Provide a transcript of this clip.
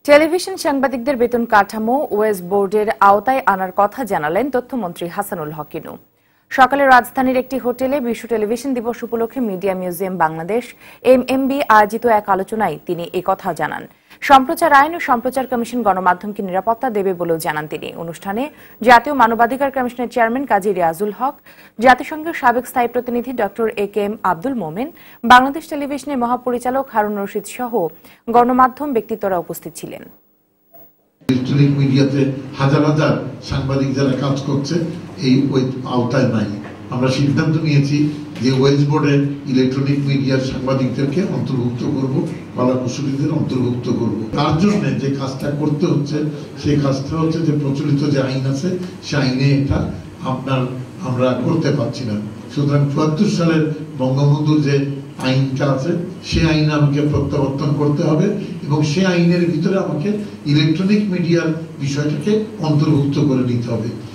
Television সাংবাদিকদের বেতন কাঠামো ওয়েজ বোর্ডের আওতায় আনার কথা জানালেন তথ্যমন্ত্রী হাসানুল হক ইনু। সকালে রাজধানীর একটি হোটেলে বিশ্ব টেলিভিশন দিবস উপলক্ষে মিডিয়া মিউজিয়াম বাংলাদেশ এমএমবি আয়োজিত এক আলোচনায় তিনি একথা জানান। সম্প্রচার আইন ও সম্প্রচার কমিশন গণমাধ্যমকে নিরাপত্তা দেবে বলেও জানান তিনি। অনুষ্ঠানে জাতীয় মানবাধিকার কমিশনের চেয়ারম্যান কাজী রিয়াজুল হক, জাতিসংঘের সাবেক স্থায়ী প্রতিনিধি ডক্টর এ.কে.এম. আব্দুল মোমেন, বাংলাদেশ টেলিভিশনের মহাপরিচালক হারুন রশিদ সহ গণমাধ্যম ব্যক্তিত্বরা উপস্থিত ছিলেন। ইলেকট্রনিক মিডিয়াতে হাজার হাজার সাংবাদিক যারা কাজ করছে এই আওতায় নাই। আমরা সিদ্ধান্ত নিয়েছি যে ওয়েজ বোর্ডের ইলেকট্রনিক মিডিয়ার সাংবাদিকদেরকে অন্তর্ভুক্ত করব, কলাকুশলীদের অন্তর্ভুক্ত করব। তার জন্য যে কাজটা করতে হচ্ছে সেই কাজটা হচ্ছে যে প্রচলিত যে আইন আছে সে আইনে এটা আমরা করতে পারছি না। সুতরাং ৭৪ সালের বঙ্গবন্ধুর যে আইনটা আছে সে আইন আমাকে প্রত্যাবর্তন করতে হবে এবং সে আইনের ভিতরে আমাকে ইলেকট্রনিক মিডিয়ার বিষয়টাকে অন্তর্ভুক্ত করে নিতে হবে।